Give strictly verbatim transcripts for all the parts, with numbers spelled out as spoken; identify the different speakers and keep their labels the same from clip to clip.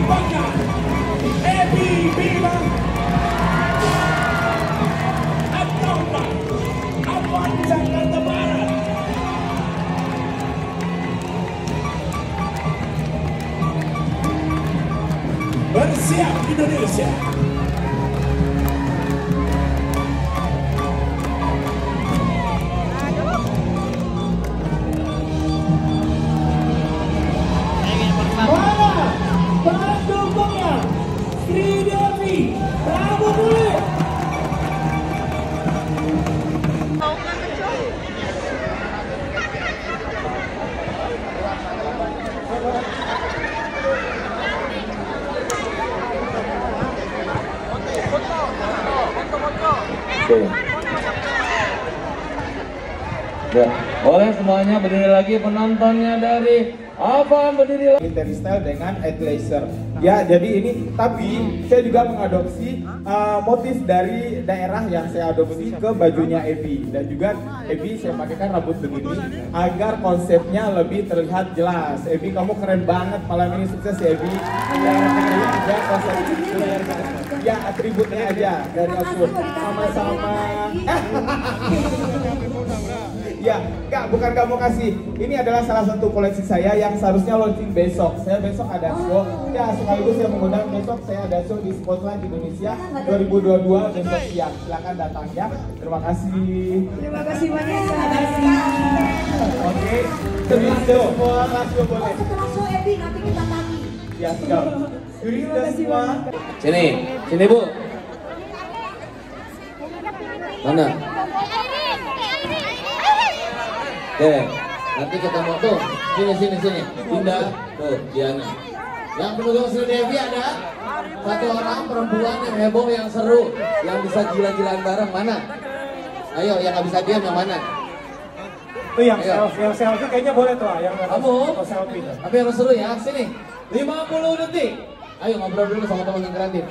Speaker 1: apakah Ebi Bilang ataukah Afan Jakarta Barat? Bersiap Indonesia. Mana pendukungnya? Sri Devi Prabu Muli.
Speaker 2: Ya, boleh semuanya berdiri lagi, penontonnya dari Afan berdiri lagi.
Speaker 3: Military style dengan athleisure. Ya, jadi ini tapi saya juga mengadopsi uh, motif dari daerah yang saya adopsi ke bajunya Ebi, dan juga Ebi saya pakaikan rambut begini agar konsepnya lebih terlihat jelas. Ebi, kamu keren banget malam ini, sukses ya Ebi. Ya, juga konsep ya atributnya aja dari aku sama-sama. Ya, enggak, bukan kamu kasih. Ini adalah salah satu koleksi saya yang seharusnya launching besok. Saya besok ada show. Ya, sekaligus saya mengundang besok saya ada show di Spotlight Indonesia dua ribu dua puluh dua besok siang. Silakan datang ya. Terima kasih.
Speaker 4: Terima kasih banyak. Terima
Speaker 3: kasih. Oke, terima kasih semua. Rasio boleh.
Speaker 4: Setelah show Ebi nanti kita tagi.
Speaker 3: Ya, siap. Terima kasih semua.
Speaker 2: Sini, sini Bu. Mana? Oke, nanti ketemu tuh. Sini, sini, sini. Dinda, tuh, Diana. Yang pendukung Sri Devi ada satu orang perempuan yang heboh, yang seru, yang bisa gila-gilaan bareng. Mana? Ayo, yang nggak bisa diam yang mana?
Speaker 3: Tuh yang selfie, yang selfie kayaknya boleh tuh, yang
Speaker 2: kamu
Speaker 3: selfie.
Speaker 2: Tapi yang seru ya, sini. lima puluh detik. Ayo ngobrol dulu sama teman yang kreatif.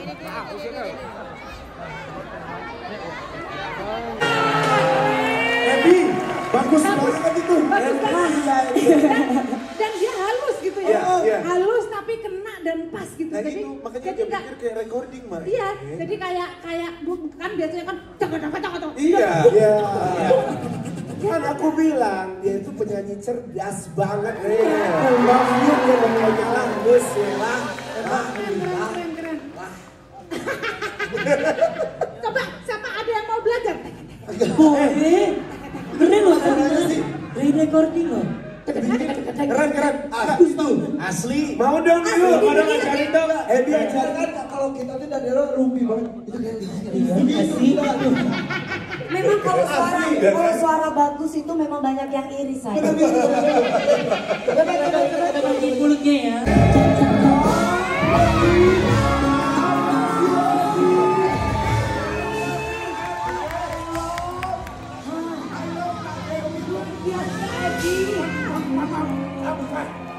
Speaker 3: Ebi, bagus banget itu.
Speaker 4: Bagus banget. Dan dia halus gitu ya.
Speaker 3: Yeah, yeah.
Speaker 4: Halus tapi kena dan pas gitu.
Speaker 3: Nah,
Speaker 4: jadi
Speaker 3: itu makanya
Speaker 4: jadi
Speaker 3: dia
Speaker 4: enggak
Speaker 3: pikir kayak recording mah.
Speaker 4: iya, jadi kayak kayak kan biasanya kan cak cak cak cak.
Speaker 3: Iya. Iya.
Speaker 5: Kan aku bilang dia itu penyanyi cerdas banget. Maksudnya dia mempunyai halus ya lah. Emang
Speaker 4: Keren keren. Coba siapa ada yang mau belajar?
Speaker 6: Boleh. Keren loh tadi. Re-recording loh.
Speaker 5: keren keren. Bagus tuh. Asli. Mau dong yuk. Mau dong ajarin dong. Eh dia ajarkan kalau kita tuh dari dulu rumpi banget. Itu kayak
Speaker 6: Asli.
Speaker 7: Memang kalau suara kalau suara bagus itu memang banyak yang iri saya.
Speaker 6: Bagi mulutnya ya.
Speaker 4: Biasa Ebi.